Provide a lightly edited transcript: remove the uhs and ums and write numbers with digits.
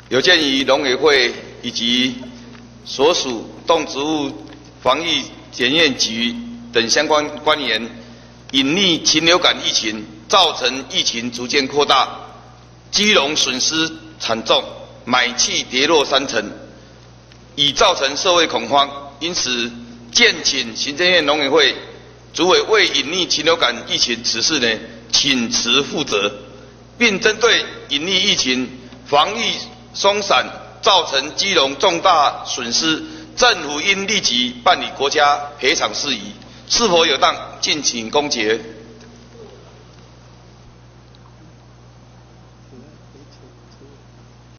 有鉴于农委会以及所属动植物防疫检验局等相关官员，隐匿禽流感疫情，造成疫情逐渐扩大，鸡笼损失惨重，买气跌落30%，已造成社会恐慌。因此，建请行政院农委会主委为隐匿禽流感疫情此事呢，请辞负责，并针对隐匿疫情防疫松散造成鸡笼重大损失，政府应立即办理国家赔偿事宜，是否有当，敬请公决。